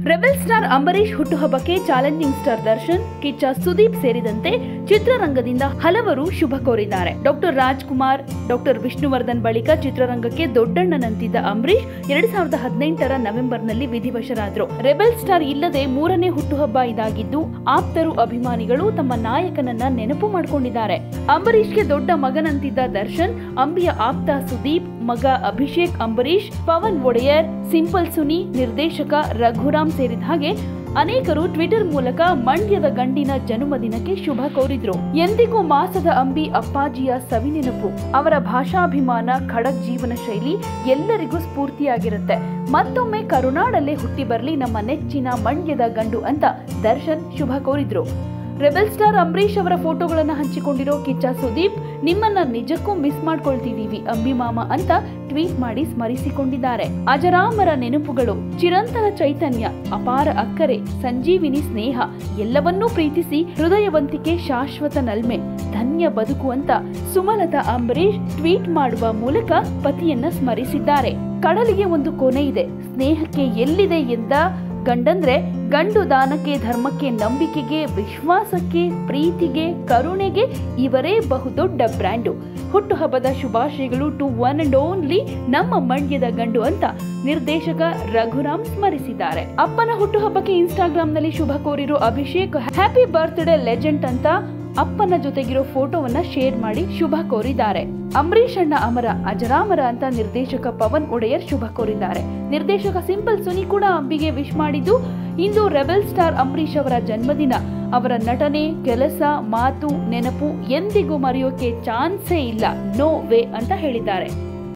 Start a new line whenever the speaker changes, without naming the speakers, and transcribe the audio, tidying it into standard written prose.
Rebel star Ambareesh ಹುಟ್ಟುಹಬ್ಬಕ್ಕೆ challenging star Darshan, Kichcha Sudeep ಸೇರಿದಂತೆ ಚಿತ್ರರಂಗದಿಂದ ಹಲವರು ಶುಭ ಕೋರಿದ್ದಾರೆ. ಡಾಕ್ಟರ್ ರಾಜ್ಕುಮಾರ್, ಡಾಕ್ಟರ್ ವಿಷ್ಣುವರ್ಧನ್ ಬಳಿಕ ಚಿತ್ರರಂಗಕ್ಕೆ ದೊಡ್ಡಣ್ಣನಂತಿದ್ದ ಅಂಬರೀಶ್ 2018ರ ನವೆಂಬರ್ನಲ್ಲಿ ವಿಧಿವಶರಾದರು. ರೆಬೆಲ್ ಸ್ಟಾರ್ ಇಲ್ಲದೆ ಮೂರನೇ ಹುಟ್ಟುಹಬ್ಬ ಇದಾಗಿದ್ದು, ಆಪ್ತರು, ಅಭಿಮಾನಿಗಳು ತಮ್ಮ ನಾಯಕನನ್ನ ನೆನಪು ಮಾಡಿಕೊಂಡಿದ್ದಾರೆ. ಅಂಬರೀಶ್ಗೆ ದೊಡ್ಡ ಮಗನಂತಿದ್ದ ದರ್ಶನ್, ಅಂಬಿಯ ಆಪ್ತ ಸುದೀಪ್, ಮಗ ಅಭಿಷೇಕ್ ಅಂಬರೀಶ್, ಪವನ್ ಒಡೆಯರ್, ಸಿಂಪಲ್ ಸುನಿ, ನಿರ್ದೇಶಕ ರಘುರಾಮ್ ಸೇರಿದ ಹಾಗೆ ಅನೇಕರು ಟ್ವಿಟರ್ ಮೂಲಕ ಮಂಡ್ಯದ ಗಂಡಿನ ಜನ್ಮದಿನಕ್ಕೆ ಶುಭ ಕೋರಿದ್ರು. ಎಂದಿಗೂ ಮಾಸದ ಅಂಬಿ ಅಪ್ಪಾಜಿಯ ಸವಿನೆನಪು, ಅವರ ಭಾಷಾಭಿಮಾನ, ಖಡಕ್ ಜೀವನ ಶೈಲಿ ಎಲ್ಲರಿಗೂ ಸ್ಫೂರ್ತಿಯಾಗಿರುತ್ತೆ. ಮತ್ತೊಮ್ಮೆ ಕರುನಾಡಲ್ಲೇ ಹುಟ್ಟಿ ಬರ್ಲಿ ನಮ್ಮ ನೆಚ್ಚಿನ ಮಂಡ್ಯದ ಗಂಡು ಅಂತ ದರ್ಶನ್ ಶುಭ ಕೋರಿದ್ರು. ರೆಬೆಲ್ ಸ್ಟಾರ್ ಅಂಬರೀಶ್ ಅವರ ಫೋಟೋಗಳನ್ನ ಹಂಚಿಕೊಂಡಿರೋ ಕಿಚ್ಚ ಸುದೀಪ್, ನಿಮ್ಮನ್ನ ನಿಜಕ್ಕೂ ಮಿಸ್ ಮಾಡ್ಕೊಳ್ತಿದೀವಿ ಅಂಬಿ ಮಾಮ ಅಂತ ಟ್ವೀಟ್ ಮಾಡಿ ಸ್ಮರಿಸಿಕೊಂಡಿದ್ದಾರೆ. ಅಜರಾಮರ ನೆನಪುಗಳು, ಚಿರಂತನ ಚೈತನ್ಯ, ಅಪಾರ ಅಕ್ಕರೆ, ಸಂಜೀವಿನಿ ಸ್ನೇಹ ಎಲ್ಲವನ್ನೂ ಪ್ರೀತಿಸಿ ಹೃದಯವಂತಿಕೆ, ಶಾಶ್ವತ ನಲ್ಮೆ, ಧನ್ಯ ಬದುಕು ಅಂತ ಸುಮಲತಾ ಅಂಬರೀಶ್ ಟ್ವೀಟ್ ಮಾಡುವ ಮೂಲಕ ಪತಿಯನ್ನ ಸ್ಮರಿಸಿದ್ದಾರೆ. ಕಡಲಿಗೆ ಒಂದು ಕೊನೆ ಇದೆ, ಸ್ನೇಹಕ್ಕೆ ಎಲ್ಲಿದೆ ಎಂದ ಗಂಡಂದ್ರೆ ಗಂಡು ದಾನಕ್ಕೆ, ಧರ್ಮಕ್ಕೆ, ನಂಬಿಕೆಗೆ, ವಿಶ್ವಾಸಕ್ಕೆ, ಪ್ರೀತಿಗೆ, ಕರುಣೆಗೆ ಇವರೇ ಬಹುದೊಡ್ಡ ಬ್ರ್ಯಾಂಡು. ಹುಟ್ಟುಹಬ್ಬದ ಶುಭಾಶಯಗಳು ಟು ಒನ್ ಅಂಡ್ ಓನ್ಲಿ ನಮ್ಮ ಮಂಡ್ಯದ ಗಂಡು ಅಂತ ನಿರ್ದೇಶಕ ರಘುರಾಮ್ ಸ್ಮರಿಸಿದ್ದಾರೆ. ಅಪ್ಪನ ಹುಟ್ಟುಹಬ್ಬಕ್ಕೆ ಇನ್ಸ್ಟಾಗ್ರಾಂನಲ್ಲಿ ಶುಭ ಕೋರಿರೋ ಅಭಿಷೇಕ್, ಹ್ಯಾಪಿ ಬರ್ತ್ಡೇ ಲೆಜೆಂಡ್ ಅಂತ ಅಪ್ಪನ ಜೊತೆಗಿರೋ ಫೋಟೋವನ್ನ ಶೇರ್ ಮಾಡಿ ಶುಭ ಕೋರಿದ್ದಾರೆ. ಅಂಬರೀಶ್ ಅಣ್ಣ ಅಮರ, ಅಜರಾಮರ ಅಂತ ನಿರ್ದೇಶಕ ಪವನ್ ಒಡೆಯರ್ ಶುಭ ಕೋರಿದ್ದಾರೆ. ನಿರ್ದೇಶಕ ಸಿಂಪಲ್ ಸುನಿ ಕೂಡ ಅಂಬಿಗೆ ವಿಶ್ ಮಾಡಿದ್ದು, ಇಂದು ರೆಬೆಲ್ ಸ್ಟಾರ್ ಅಂಬರೀಶ್ ಅವರ ಜನ್ಮದಿನ. ಅವರ ನಟನೆ, ಕೆಲಸ, ಮಾತು, ನೆನಪು ಎಂದಿಗೂ ಮರೆಯೋಕೆ ಚಾನ್ಸೇ ಇಲ್ಲ, ನೋ ವೇ ಅಂತ ಹೇಳಿದ್ದಾರೆ.